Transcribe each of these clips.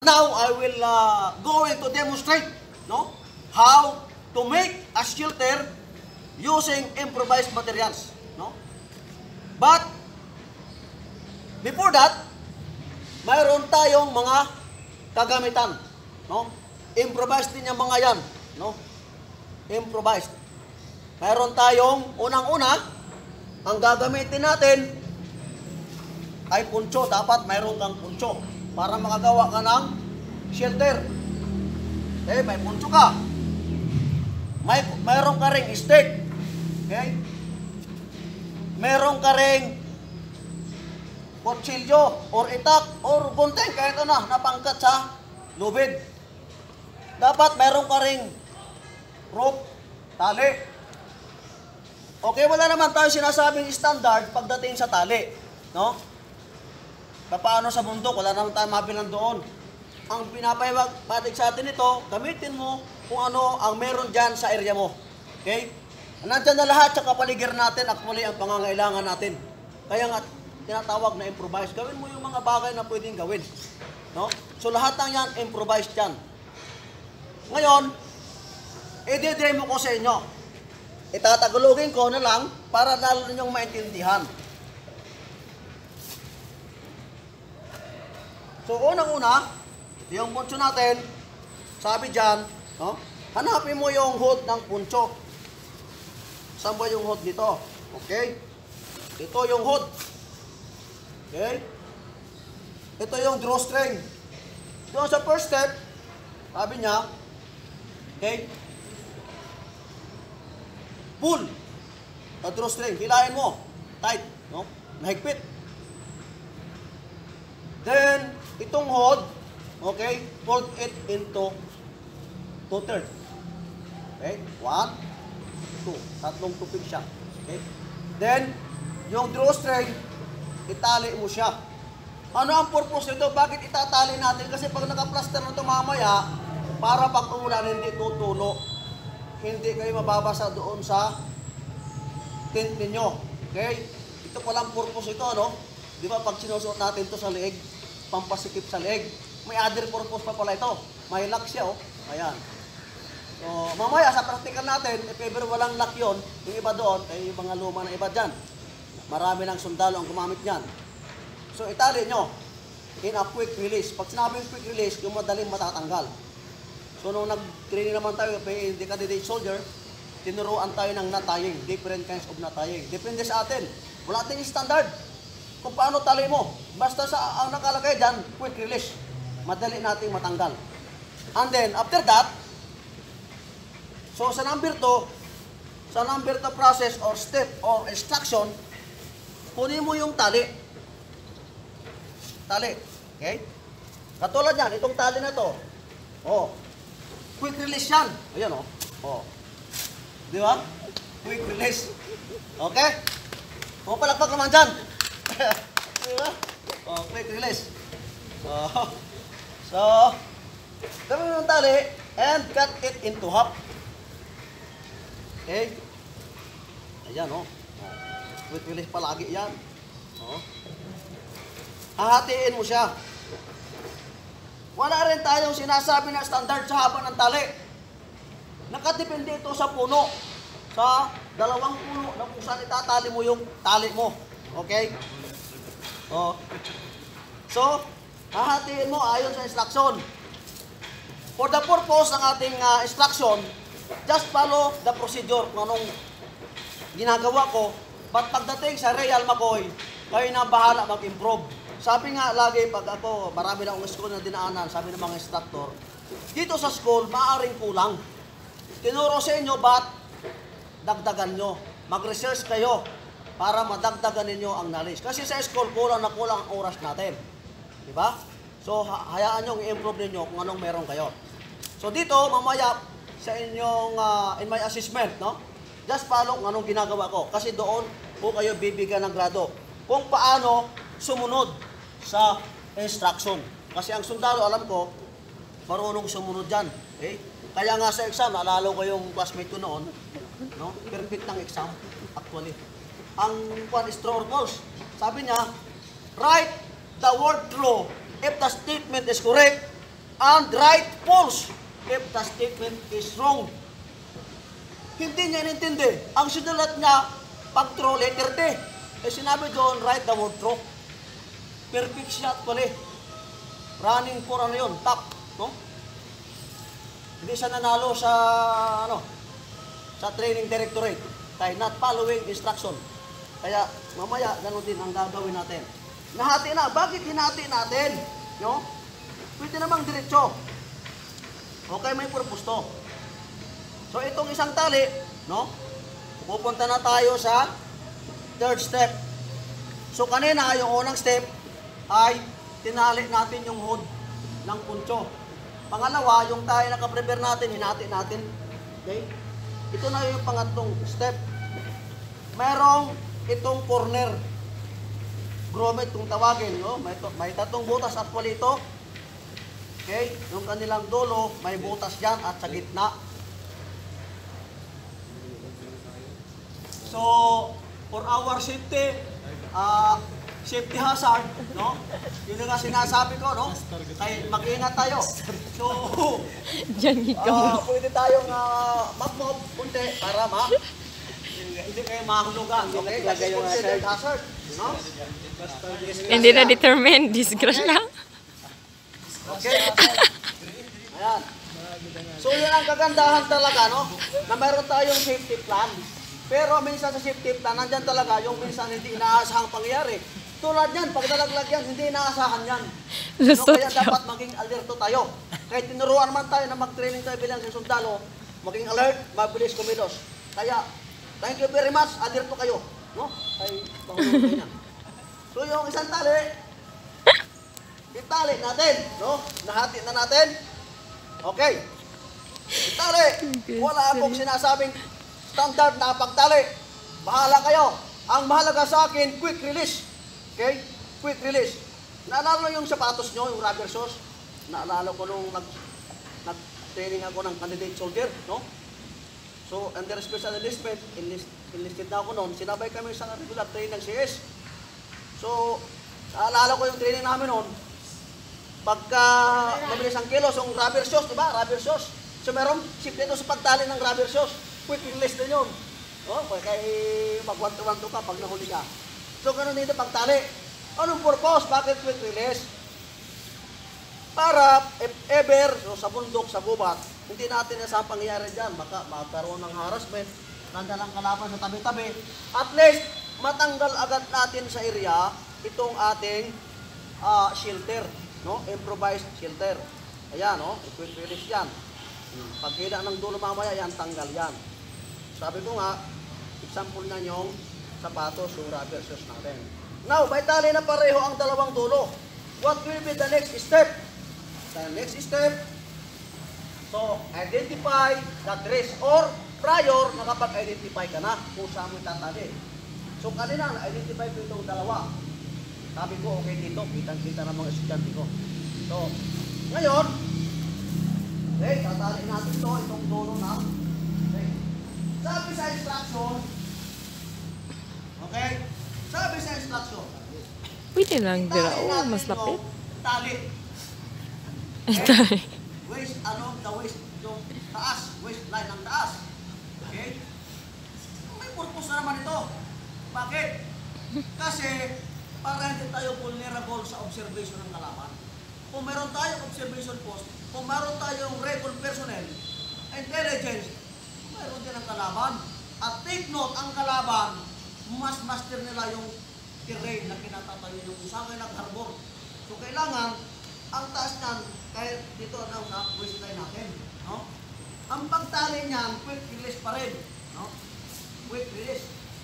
now, I will going to demonstrate, no, how to make a shelter using improvised materials, no. But before that, mayroon tayong mga kagamitan, no. Improvised din yung mga yan, no. Improvised. Mayroon tayong unang-una, ang gagamitin natin ay puncho. Dapat mayroon kang puncho para makagawa ka ng shelter. Okay, may puncho ka. Mayroon ka ring stick. Okay? Mayroon ka ring kutsilyo or itak or gunting, kahit ano, napangkat sa lubid. Dapat mayroon ka ring rope, tali. Okay, wala naman tayo sinasabing standard pagdating sa tali, no? Paano sa bundok, wala naman tayo mabilang doon. Ang pinapahiwatig sa atin ito, gamitin mo kung ano ang meron dyan sa area mo. Okay? Nandyan na lahat sa kapaligiran natin, actually ang pangangailangan natin. Kaya nga, tinatawag na improvise. Gawin mo yung mga bagay na pwedeng gawin. No? So lahat ng yan, improvise dyan. Ngayon, i-demo ko sa inyo. Itatagalogin ko na lang para lalo ninyong maintindihan. So, unang-una, yung puncho natin, sabi dyan, no? Hanapin mo yung hood ng puncho. Saan ba yung hood dito? Okay? Ito yung hood. Okay? Ito yung drawstring. Doon sa first step, sabi niya, okay? Pull the drawstring. Hilahin mo. Tight. No? Mahigpit. Then, itong hold, okay, fold it into 2/3. Okay? 1, 2. Tatlong tupig siya. Okay? Then, yung drawstring, itali mo siya. Ano ang purpose nito? Bakit itatali natin? Kasi pag naka-plaster na ito mamaya, para pag umulan, hindi tutulo. Hindi kayo mababasa doon sa tent ninyo. Okay? Ito palang purpose ito, no? Di ba pag sinusuot natin ito sa leeg, pampasikip sa leeg, may other purpose pa pala ito. May lock siya, oh. Ayan. So, mamaya sa practical natin, if ever walang lock yun, yung iba doon, ay yung mga luma na iba dyan. Marami ng sundalo ang gumamit yan. So, itali nyo in a quick release. Pag sinabing quick release, yung madaling matatanggal. So, nung nag-training naman tayo, hindi candidate soldier, tinuruan tayo ng knot tying, different kinds of knot tying. Depende sa atin. Wala ating standard kung paano tali mo. Basta sa ang nakalagay dyan, quick release. Madali nating matanggal. And then, after that, so sa number 2 process or step or instruction, kunin mo yung tali. Tali. Okay? Katulad yan, itong tali na to. Oh. Quick release yan. Ayan, oh. Oh. Di ba? Quick release. Okay? O, palakpak naman dyan. Di ba? Oh, quick release. So, gawin mo ng tali and cut it into half. Okay? Ayan, oh. Quick release palagi yan. Oh. Hahatiin mo siya. Wala rin tayong sinasabi na standard sa haba ng tali. Nakadepende ito sa puno. Sa dalawang puno na kung saan itatali mo yung tali mo. Okay? Oh. So, hahatiin mo ayon sa instruction. For the purpose ng ating instruction, just follow the procedure kung anong ginagawa ko. But pagdating sa Real McCoy, kayo na bahala mag-improve. Sabi nga lagi, pag ako, marami na akong school na dinaanan, sabi ng mga instructor, dito sa school, maaaring kulang. Tinuro sa inyo, ba't dagdagan nyo? Mag-research kayo para madagdagan ninyo ang knowledge. Kasi sa school, kulang na kulang ang oras natin. Diba? So, hayaan nyo, i-improve ninyo kung anong meron kayo. So, dito, mamaya, sa inyong, in my assessment, no? Just follow kung anong ginagawa ko. Kasi doon po kayo bibigyan ng grado. Kung paano sumunod sa instruction. Kasi ang sundalo, alam ko, marunong sumunod dyan. Okay? Kaya nga sa exam, naalala ko yung classmate ko noon, no? Perfect ng exam, actually. Ang one is true or false. Sabi niya, write the word true if the statement is correct and right false if the statement is wrong. Hindi niya inintindi. Ang sinulat niya, pag true, letter T. Eh sinabi doon, write the word true. Perfect siya actually. Running for ano yun, top. No? Hindi siya nanalo sa, sa training directorate. Kaya not following instruction. Kaya mamaya, gano'n din ang gagawin natin. Nahati na. Bakit hinati natin? No? Pwede namang diretso. Okay, may purpose to. So, itong isang tali, no? Pupunta na tayo sa third step. So, kanina, yung unang step ay tinali natin yung hood ng puncho. Pangalawa, yung tayo nakaprepare natin, hinati natin. Okay? Ito na yung pangatlong step. Merong itong corner. Grommet kung tawagin. No? May tatlong butas actually ito. Okay? Yung kanilang dulo, may butas yan at sa gitna. So, for our safety, safety hazard, no? Yun nga sinasabi ko, no? Kaya mag-ingat tayo. So, pwede tayong mag-move kunti para hindi kayo mahulugan. Okay? Kasi considered hazard, no? Hindi na determined, disgrasya. Okay? Ayan. So, yun ang kagandahan talaga, no? Na meron tayong safety plan. Pero minsan sa safety plan, nandyan talaga yung minsan hindi inaasahang pangyayari. Tulad yan, pag nalaglag yan, hindi inaasahan yan. So, kaya dapat maging alerto tayo. Kahit tinuruan man tayo na mag-training tayo bilang sa sundalo, maging alert, mabilis kumilos. Kaya, thank you very much, alerto kayo. No? Ay, mahulog yan. So, yung isang tali, itali natin. No? Nahati na natin. Okay. Itali. Wala akong sinasabing standard na pagtali. Bahala kayo. Ang mahalaga sa akin, quick release. Okay? Quick release. Naalala yung sapatos nyo, yung rubber shoes. Naalala ko nung nag-training ako ng candidate soldier, no? So, under special enlistment, enlisted na ako noon, sinabay kami sa regular training ng CS. So, naalala ko yung training namin noon, pagka mabilis ang kilos, yung rubber shoes, di ba? Rubber shoes. So, merong sip dito sa pagtali ng rubber shoes. Quick release din yun. Oh, kaya mag-1-2 ka pag nahuli ka. So, ganun dito pagtali. Anong purpose? Bakit quick release? Para, if ever, so, sa bundok, sa gubat, hindi natin nasa pangyayari dyan. Baka magkaroon ng harassment, nandalang kalaban sa tabi-tabi. At least, matanggal agad natin sa area itong ating shelter. No? Improvised shelter. Ayan, no? Quick release yan. Pagkita ng dulo mamaya, yan, tanggal yan. Sabi ko nga, example na yung sapatos, yung rubber shoes natin. Now, may tali na pareho ang dalawang dulo. What will be the next step? The next step, so, identify the dress or prior, nakapag-identify ka na kung saan mo itatali. So, kanina, na-identify ko itong dalawa. Sabi ko, okay dito, kitang-kita ng mga estudyante ko. So, ngayon, okay, tatali natin ito, itong dulo na. Okay. Sabi sa instruction, okay, sabi sa instruction, Pwede lang dira, mas lapit. Tali. Tali. Waist, the waist, yung taas, waistline ng taas. Okay? May purpose na naman ito. Bakit? Kasi, para hindi tayo vulnerable sa observation ng kalaban. Kung meron tayong observation post, kung meron tayong recon personnel, intelligence, meron din ang kalaban. At take note, ang kalaban, mas master nila yung terrain na kinatatayo yung usangay ng harbor. So, kailangan, ang taas niyan, kahit dito na waistline natin. No? Ang pagtali niyan, quick release pa rin. No? Quick release.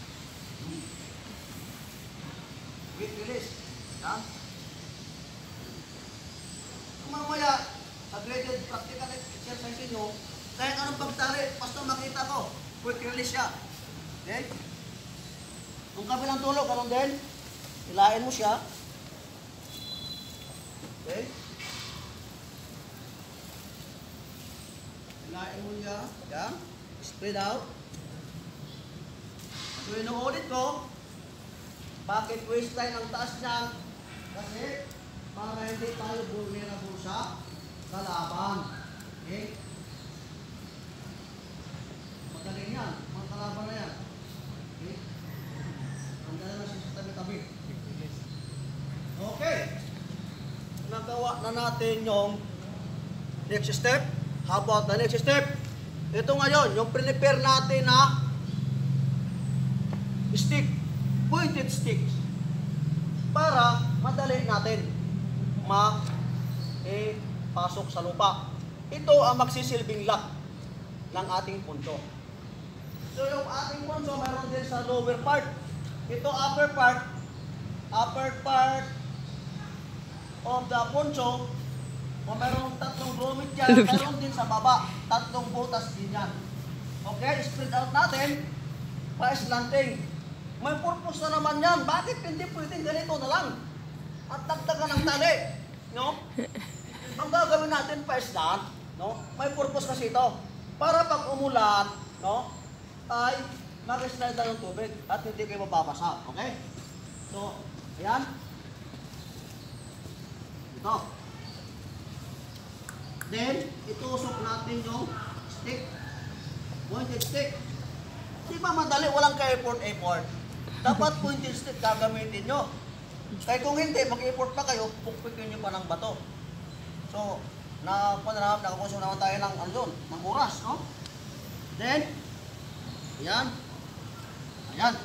Quick release. Yan. Kung mamaya, sa graded practical exercise nyo, kahit anong pagtali, basta makita ko, quick release siya. Okay? Kung kabilang tulog, ganun din. Hilain mo siya. Okay? Hilain mo niya. Yan. Spread out. So, inuulit ko. Bakit waistline ang taas niyan? Kasi, para hindi tayo vulnerable sa kalaban. Okay? Magaling yan. Mga kalaban na yan. Okay? Ang ganda na siya sa tabi-tabi. Okay. Nagawa na natin yung next step. How about the next step? Ito ngayon, yung prepare natin na stick, pointed sticks, para madali natin pasok sa lupa. Ito ang magsisilbing lock ng ating punso. So yung ating punso mayroon din sa lower part. Ito upper part of the poncho, o mayroong tatlong grommet dyan, mayroon din sa baba, tatlong butas din yan. Okay, spread out natin, pa-slanting. May purpose na naman yan, bakit hindi pwedeng ganito na lang? At dagdagan ng tali, no? Ang gagawin natin pa-slant, no? May purpose kasi ito, para pag umulan, no? Ay mag-slide na ng tubig at hindi kayo mababasa, okay? So, ayan. Ito. Then, itusok natin yung stick. Pointed stick. Di ba madali? Walang ka-effort. Dapat pointed stick gagamitin nyo. Kaya kung hindi, mag-effort pa kayo, pukpikin nyo pa ng bato. So, nakakonsume naman tayo ng, ng oras, no? Then, ayan. Ayan.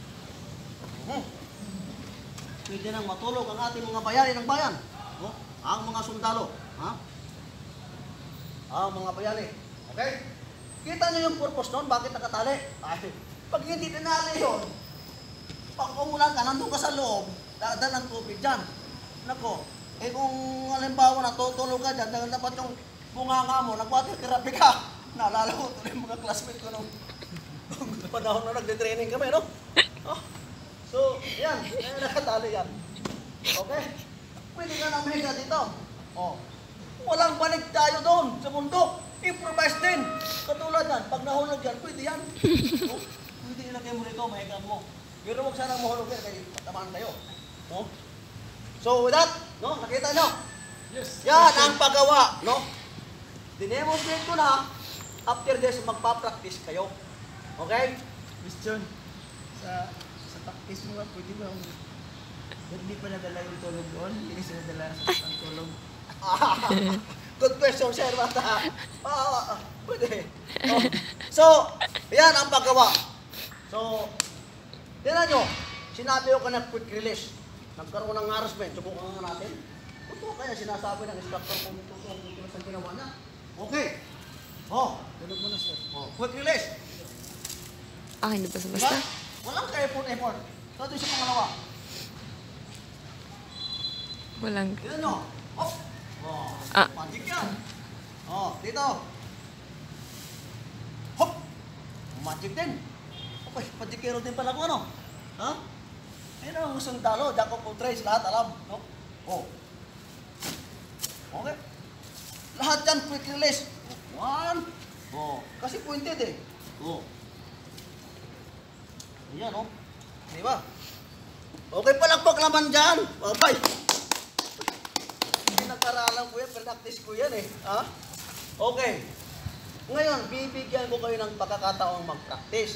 Pwede nang matulog ang ating mga bayani ng bayan. No? Ang mga sundalo. Ha? Ang mga bayani. Okay? Kita nyo yung purpose nun? Bakit nakatali? Ay, pag hindi tinali yun, pag umulan ka, nandun ka sa loob, dadal ng tubig dyan. Nako, kung halimbawa natutulog ka dyan, dahil dapat yung bunganga mo, nag-water therapy ka. Naalala ko tuloy yung mga classmate ko nung panahon na nagde-training kami, no? Oh. So, yan. Nakatali yan. Okay? Pwede ka nang mahiga dito. Oh. Walang balik tayo doon sa bundok. Improvise din. Katulad yan. Pag nahulog yan, pwede yan. Oh. Pwede ilagay mo rito, mahiga mo. Pero huwag sanang mahulog yan, kaya patamaan kayo. Oh. So, with that, no? Nakita nyo? Yes. Yan ang paggawa, no? Dinemonstrate ko na. After this, magpa-practice kayo. Okay? Question, sa practice mo nga, pwede ba hindi pa nadala yung tulog doon? Hindi kasi nadala ang tulog. Good question, sir. Bata. Pwede. Oh. So, yan ang paggawa. So, tinan nyo, sinabi ko ka na quick release. Nagkaroon ng harassment. Subukan nga natin. Ito kaya sinasabi ng instructor kung ito ang ginawa niya. Okay. Oh, Tulog mo na, sir. oh, quick release. Ah, hindi basta Diba? basta. Walang ka-effort. So, ito yung pangalawa. Walang. Tignan nyo. Hop. Oh, Ah. magic yan. Oh, dito. Hop. Magic din. Okay, magicero din pala ko, ano? Ha? Ayun ang sundalo. Jack of all trades. Lahat alam. No? Oh. Okay. Lahat yan quick release. One. Oh. Kasi pointed eh. Oh. Ayan, oh. Di ba? Okay, palagpak naman dyan. Bye-bye. Hindi nagkaralan ko yan, practice ko yan eh. Ha? Okay. Ngayon, bibigyan ko kayo ng pagkakataong mag-practice.